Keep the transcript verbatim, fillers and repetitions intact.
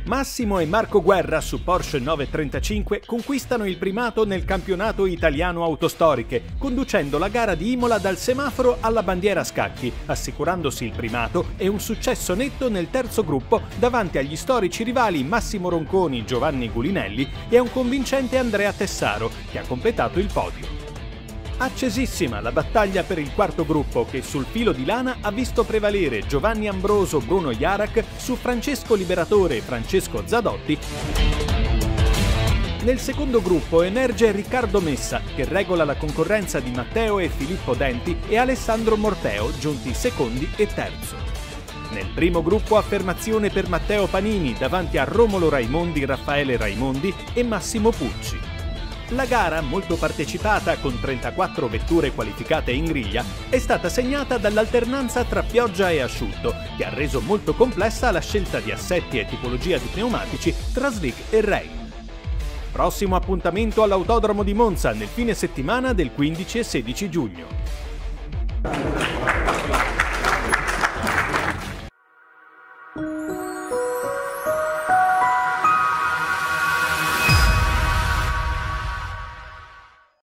Massimo e Marco Guerra su Porsche novecentotrentacinque conquistano il primato nel campionato italiano autostoriche, conducendo la gara di Imola dal semaforo alla bandiera a scacchi, assicurandosi il primato e un successo netto nel terzo gruppo davanti agli storici rivali Massimo Ronconi, Giovanni Gulinelli e a un convincente Andrea Tessaro, che ha completato il podio. Accesissima la battaglia per il quarto gruppo che sul filo di lana ha visto prevalere Giovanni Ambroso Bruno Jarac su Francesco Liberatore e Francesco Zadotti. Nel secondo gruppo emerge Riccardo Messa che regola la concorrenza di Matteo e Filippo Denti e Alessandro Morteo giunti secondi e terzo. Nel primo gruppo affermazione per Matteo Panini davanti a Romolo Raimondi, Raffaele Raimondi e Massimo Pucci. La gara, molto partecipata con trentaquattro vetture qualificate in griglia, è stata segnata dall'alternanza tra pioggia e asciutto, che ha reso molto complessa la scelta di assetti e tipologia di pneumatici tra slick e rain. Prossimo appuntamento all'Autodromo di Monza nel fine settimana del quindici e sedici giugno.